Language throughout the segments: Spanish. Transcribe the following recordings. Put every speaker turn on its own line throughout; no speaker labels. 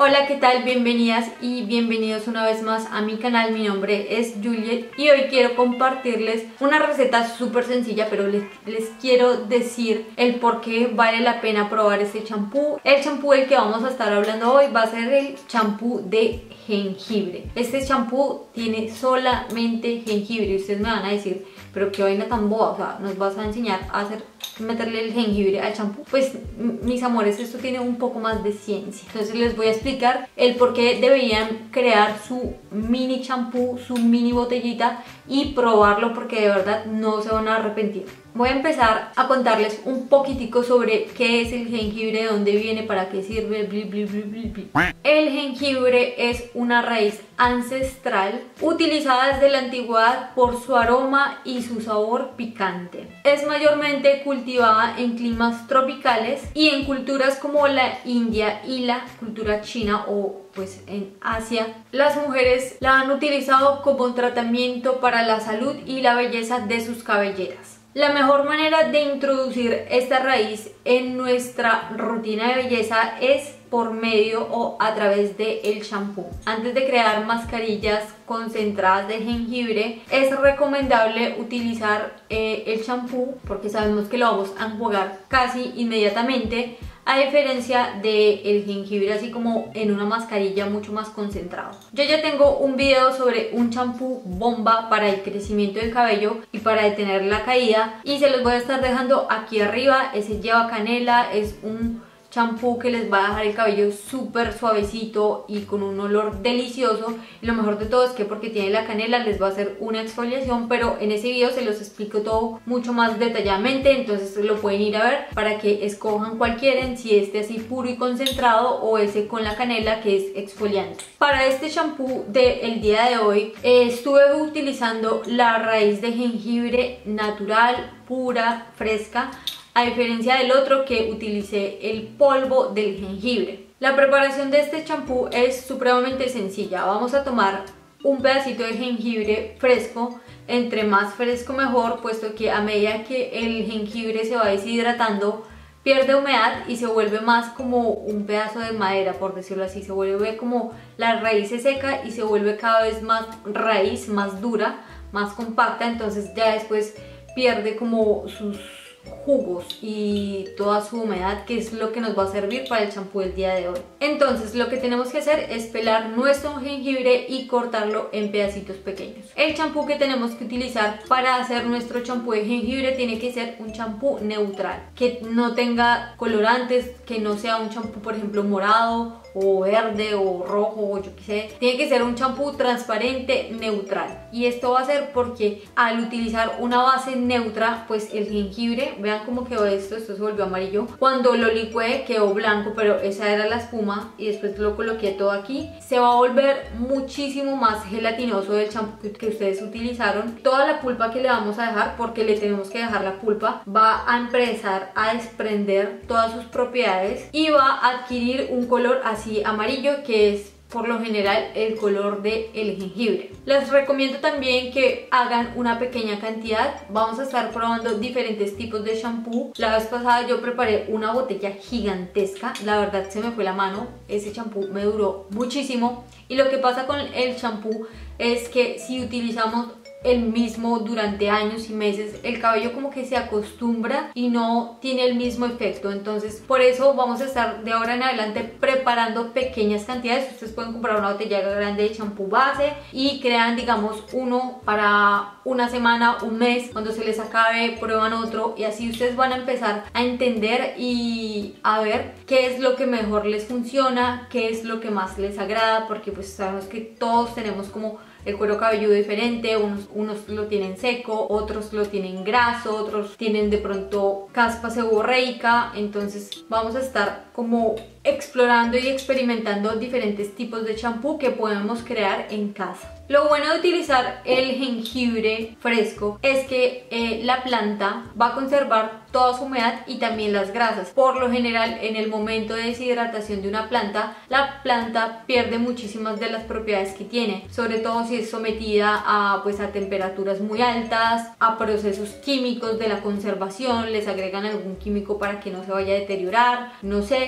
Hola, ¿qué tal? Bienvenidas y bienvenidos una vez más a mi canal. Mi nombre es Juliet y hoy quiero compartirles una receta súper sencilla, pero les quiero decir el por qué vale la pena probar este champú. El champú del que vamos a estar hablando hoy va a ser el champú de jengibre. Este champú tiene solamente jengibre y ustedes me van a decir, pero qué vaina tan boba, o sea, nos vas a enseñar a meterle el jengibre al champú. Pues mis amores, esto tiene un poco más de ciencia. Entonces les voy a explicar el por qué deberían crear su mini champú, su mini botellita y probarlo, porque de verdad no se van a arrepentir. Voy a empezar a contarles un poquitico sobre qué es el jengibre, de dónde viene, para qué sirve, bli, bli, bli, bli, bli. El jengibre es una raíz ancestral utilizada desde la antigüedad por su aroma y su sabor picante. Es mayormente cultivada en climas tropicales y en culturas como la India y la cultura china, o pues en Asia. Las mujeres la han utilizado como tratamiento para la salud y la belleza de sus cabelleras. La mejor manera de introducir esta raíz en nuestra rutina de belleza es por medio o a través del champú. Antes de crear mascarillas concentradas de jengibre, es recomendable utilizar el champú, porque sabemos que lo vamos a enjuagar casi inmediatamente, a diferencia del jengibre así como en una mascarilla mucho más concentrado. Yo ya tengo un video sobre un champú bomba para el crecimiento del cabello y para detener la caída, y se los voy a estar dejando aquí arriba. Ese lleva canela, es un champú que les va a dejar el cabello súper suavecito y con un olor delicioso. Y lo mejor de todo es que porque tiene la canela les va a hacer una exfoliación, pero en ese video se los explico todo mucho más detalladamente, entonces lo pueden ir a ver para que escojan cuál quieren, si este así puro y concentrado o ese con la canela que es exfoliante. Para este champú del día de hoy estuve utilizando la raíz de jengibre natural, pura, fresca, a diferencia del otro que utilicé el polvo del jengibre. La preparación de este champú es supremamente sencilla. Vamos a tomar un pedacito de jengibre fresco, entre más fresco mejor, puesto que a medida que el jengibre se va deshidratando pierde humedad y se vuelve más como un pedazo de madera, por decirlo así. Se vuelve como la raíz se seca y se vuelve cada vez más raíz, más dura, más compacta. Entonces ya después pierde como sus jugos y toda su humedad, que es lo que nos va a servir para el champú del día de hoy. Entonces lo que tenemos que hacer es pelar nuestro jengibre y cortarlo en pedacitos pequeños. El champú que tenemos que utilizar para hacer nuestro champú de jengibre tiene que ser un champú neutral, que no tenga colorantes, que no sea un champú por ejemplo morado o verde o rojo o yo qué sé. Tiene que ser un champú transparente, neutral, y esto va a ser porque al utilizar una base neutra, pues el jengibre, vean cómo quedó esto se volvió amarillo, cuando lo licué quedó blanco, pero esa era la espuma, y después lo coloqué todo aquí, se va a volver muchísimo más gelatinoso del champú que ustedes utilizaron. Toda la pulpa que le vamos a dejar, porque le tenemos que dejar la pulpa, va a empezar a desprender todas sus propiedades y va a adquirir un color así amarillo, que es por lo general el color del jengibre. Les recomiendo también que hagan una pequeña cantidad. Vamos a estar probando diferentes tipos de champú. La vez pasada yo preparé una botella gigantesca, la verdad se me fue la mano, ese champú me duró muchísimo. Y lo que pasa con el champú es que si utilizamos el mismo durante años y meses, el cabello como que se acostumbra y no tiene el mismo efecto. Entonces por eso vamos a estar de ahora en adelante preparando pequeñas cantidades. Ustedes pueden comprar una botella grande de champú base y crean, digamos, uno para una semana, un mes. Cuando se les acabe prueban otro, y así ustedes van a empezar a entender y a ver qué es lo que mejor les funciona, qué es lo que más les agrada, porque pues sabemos que todos tenemos como el cuero cabelludo diferente. Unos lo tienen seco, otros lo tienen graso, otros tienen de pronto caspa seborreica. Entonces vamos a estar como explorando y experimentando diferentes tipos de champú que podemos crear en casa. Lo bueno de utilizar el jengibre fresco es que la planta va a conservar toda su humedad y también las grasas. Por lo general, en el momento de deshidratación de una planta, la planta pierde muchísimas de las propiedades que tiene, sobre todo si es sometida a temperaturas muy altas, a procesos químicos de la conservación, les agregan algún químico para que no se vaya a deteriorar, no sé.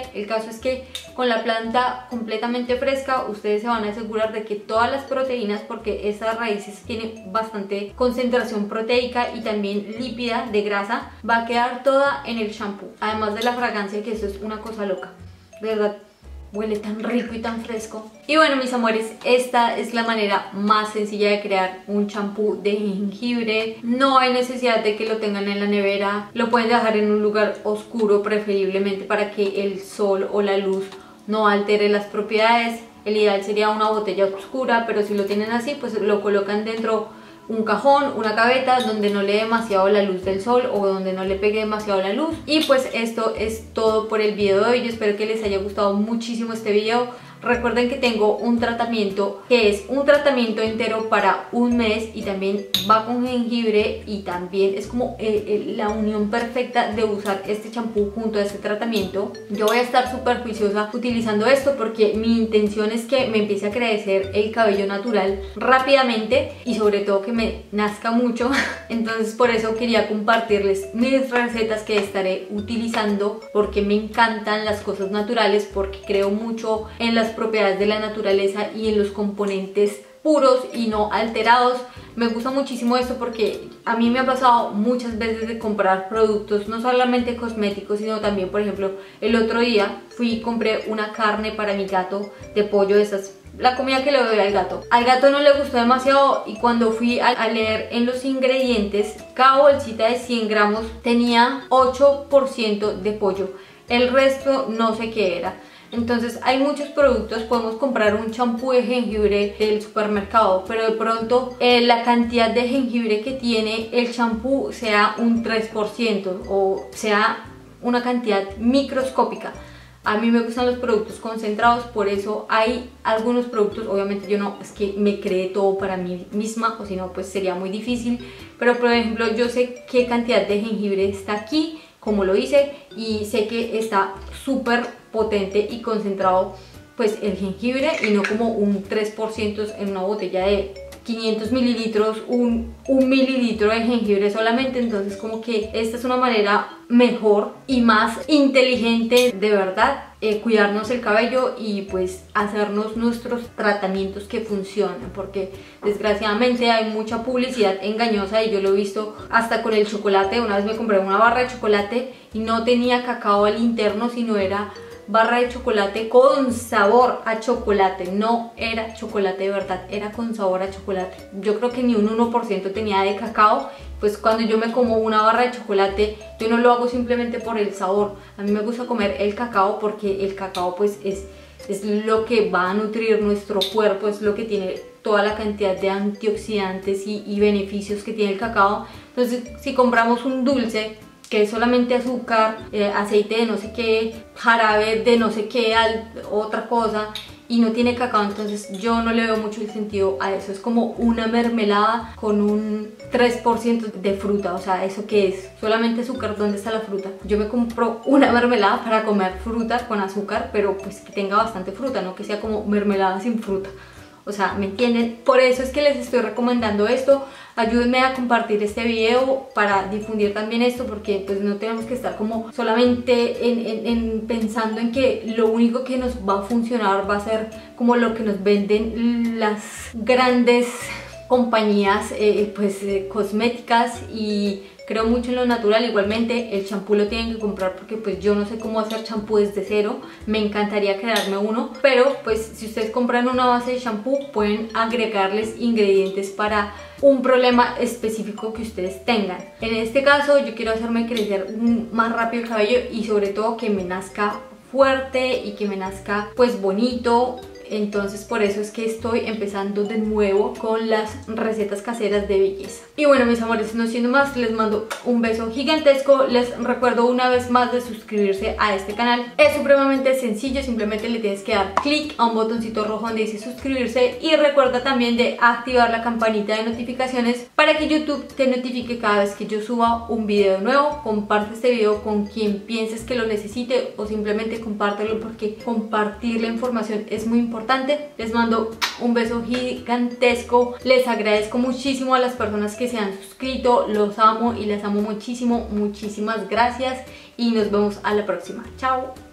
sé. El caso es que con la planta completamente fresca ustedes se van a asegurar de que todas las proteínas, porque esas raíces tienen bastante concentración proteica y también lípida de grasa, va a quedar toda en el shampoo. Además de la fragancia, que eso es una cosa loca, de verdad. Huele tan rico y tan fresco. Y bueno, mis amores, esta es la manera más sencilla de crear un champú de jengibre. No hay necesidad de que lo tengan en la nevera. Lo pueden dejar en un lugar oscuro, preferiblemente, para que el sol o la luz no altere las propiedades. El ideal sería una botella oscura, pero si lo tienen así, pues lo colocan dentro un cajón, una gaveta donde no le dé demasiado la luz del sol o donde no le pegue demasiado la luz. Y pues esto es todo por el video de hoy. Yo espero que les haya gustado muchísimo este video. Recuerden que tengo un tratamiento que es un tratamiento entero para un mes y también va con jengibre y también es como la unión perfecta de usar este champú junto a este tratamiento. Yo voy a estar súper juiciosa utilizando esto porque mi intención es que me empiece a crecer el cabello natural rápidamente y sobre todo que me nazca mucho. Entonces por eso quería compartirles mis recetas que estaré utilizando, porque me encantan las cosas naturales, porque creo mucho en las propiedades de la naturaleza y en los componentes puros y no alterados. Me gusta muchísimo esto porque a mí me ha pasado muchas veces de comprar productos no solamente cosméticos, sino también, por ejemplo, el otro día fui y compré una carne para mi gato de pollo, de esas, la comida que le doy al gato. Al gato no le gustó demasiado y cuando fui a leer en los ingredientes, cada bolsita de 100 gramos tenía 8% de pollo, el resto no sé qué era. Entonces hay muchos productos, podemos comprar un champú de jengibre del supermercado, pero de pronto la cantidad de jengibre que tiene el champú sea un 3% o sea una cantidad microscópica. A mí me gustan los productos concentrados, por eso hay algunos productos, obviamente yo no es que me cree todo para mí misma, o si no pues sería muy difícil, pero por ejemplo yo sé qué cantidad de jengibre está aquí, como lo hice, y sé que está súper potente y concentrado pues el jengibre y no como un 3% en una botella de 500 mililitros, un mililitro de jengibre solamente. Entonces como que esta es una manera mejor y más inteligente de verdad cuidarnos el cabello y pues hacernos nuestros tratamientos que funcionen, porque desgraciadamente hay mucha publicidad engañosa y yo lo he visto hasta con el chocolate. Una vez me compré una barra de chocolate y no tenía cacao al interno, sino era barra de chocolate con sabor a chocolate, no era chocolate de verdad, era con sabor a chocolate. Yo creo que ni un 1% tenía de cacao. Pues cuando yo me como una barra de chocolate, yo no lo hago simplemente por el sabor. A mí me gusta comer el cacao porque el cacao pues es lo que va a nutrir nuestro cuerpo, es lo que tiene toda la cantidad de antioxidantes y beneficios que tiene el cacao. Entonces si compramos un dulce que es solamente azúcar, aceite de no sé qué, jarabe de no sé qué, otra cosa, y no tiene cacao, entonces yo no le veo mucho el sentido a eso. Es como una mermelada con un 3% de fruta, o sea, ¿eso qué es? Solamente azúcar, ¿dónde está la fruta? Yo me compro una mermelada para comer fruta con azúcar, pero pues que tenga bastante fruta, no que sea como mermelada sin fruta. O sea, ¿me entienden? Por eso es que les estoy recomendando esto. Ayúdenme a compartir este video para difundir también esto, porque pues no tenemos que estar como solamente pensando en que lo único que nos va a funcionar va a ser como lo que nos venden las grandes compañías cosméticas. Y creo mucho en lo natural. Igualmente el champú lo tienen que comprar porque pues yo no sé cómo hacer champú desde cero. Me encantaría crearme uno, pero pues si ustedes compran una base de champú pueden agregarles ingredientes para un problema específico que ustedes tengan. En este caso yo quiero hacerme crecer más rápido el cabello y sobre todo que me nazca fuerte y que me nazca pues bonito. Entonces por eso es que estoy empezando de nuevo con las recetas caseras de belleza. Y bueno, mis amores, no siendo más, les mando un beso gigantesco. Les recuerdo una vez más de suscribirse a este canal. Es supremamente sencillo, simplemente le tienes que dar clic a un botoncito rojo donde dice suscribirse. Y recuerda también de activar la campanita de notificaciones para que YouTube te notifique cada vez que yo suba un video nuevo. Comparte este video con quien pienses que lo necesite o simplemente compártelo, porque compartir la información es muy importante. Les mando un beso gigantesco. Les agradezco muchísimo a las personas que se han suscrito. Los amo y las amo muchísimo. Muchísimas gracias y nos vemos a la próxima. Chao.